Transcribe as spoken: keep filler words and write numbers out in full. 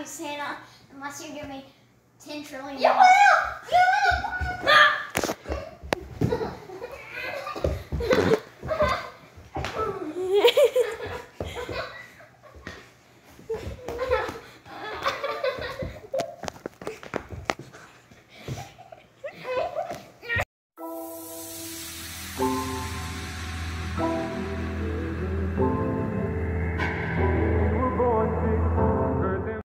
Santa unless you give me ten trillion. Yeah, well,